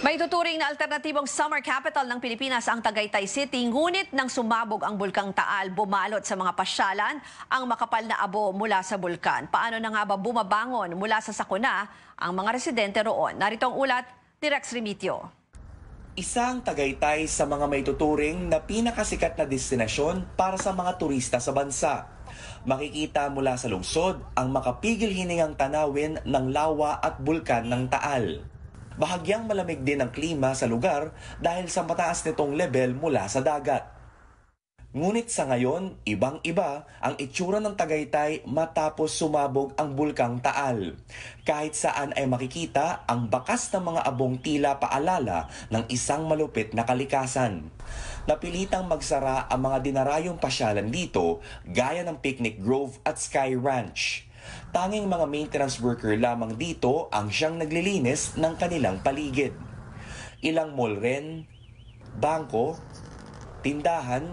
May tuturing na alternatibong summer capital ng Pilipinas ang Tagaytay City, ngunit nang sumabog ang bulkang Taal, bumalot sa mga pasyalan ang makapal na abo mula sa bulkan. Paano na nga ba bumabangon mula sa sakuna ang mga residente roon? Narito ang ulat ni Rex Remitio. Isang Tagaytay sa mga may tuturing na pinakasikat na destinasyon para sa mga turista sa bansa. Makikita mula sa lungsod ang makapigil hiningang tanawin ng lawa at bulkan ng Taal. Bahagyang malamig din ang klima sa lugar dahil sa mataas nitong level mula sa dagat. Ngunit sa ngayon, ibang-iba ang itsura ng Tagaytay matapos sumabog ang bulkang Taal. Kahit saan ay makikita ang bakas ng mga abong tila paalala ng isang malupit na kalikasan. Napilitang magsara ang mga dinarayong pasyalan dito gaya ng Picnic Grove at Sky Ranch. Tanging mga maintenance worker lamang dito ang siyang naglilinis ng kanilang paligid. Ilang mall rin, bangko, tindahan,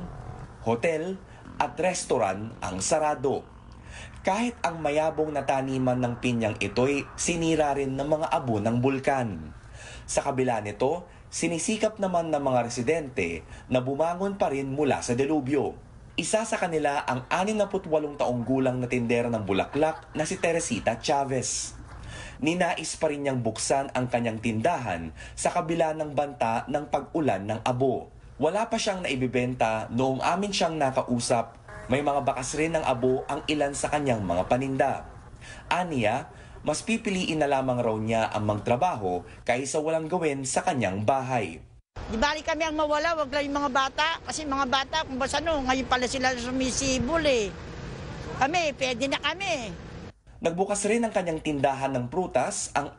hotel at restaurant ang sarado. Kahit ang mayabong na taniman ng pinyang ito'y sinira rin ng mga abo ng bulkan. Sa kabila nito, sinisikap naman ng mga residente na bumangon pa rin mula sa delubyo. Isa sa kanila ang 68 taong gulang na tindera ng bulaklak na si Teresita Chavez. Ninais pa rin niyang buksan ang kanyang tindahan sa kabila ng banta ng pag-ulan ng abo. Wala pa siyang naibibenta noong amin siyang nakausap. May mga bakas rin ng abo ang ilan sa kanyang mga paninda. Aniya, mas pipiliin na lamang raw niya ang magtrabaho kaysa walang gawin sa kanyang bahay. Di bali kami ang mawala, wag lang yung mga bata. Kasi mga bata, kung basta ngayon pala sila sumisibol eh. Kami, pwede na kami. Nagbukas rin ang kanyang tindahan ng prutas ang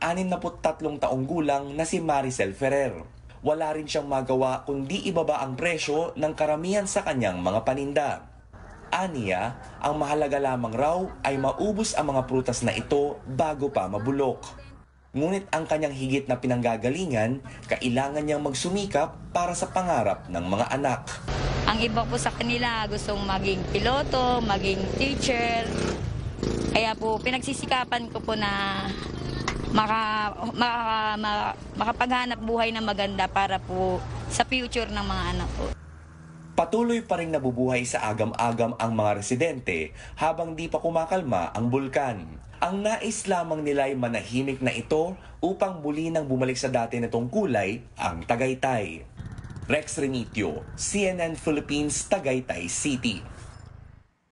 63 taong gulang na si Maricel Ferrer. Wala rin siyang magawa kundi ibaba ang presyo ng karamihan sa kanyang mga paninda. Aniya, ang mahalaga lamang raw ay maubos ang mga prutas na ito bago pa mabulok. Ngunit ang kanyang higit na pinanggagalingan, kailangan niyang magsumikap para sa pangarap ng mga anak. Ang iba po sa kanila gustong maging piloto, maging teacher. Kaya po pinagsisikapan ko po na makapaghanap buhay na maganda para po sa future ng mga anak ko. Patuloy pa rin nabubuhay sa agam-agam ang mga residente habang di pa kumakalma ang bulkan. Ang nais lamang nila ay manahimik na ito upang muli nang bumalik sa dati nitong kulay ang Tagaytay. Rex Remitio, CNN Philippines, Tagaytay City.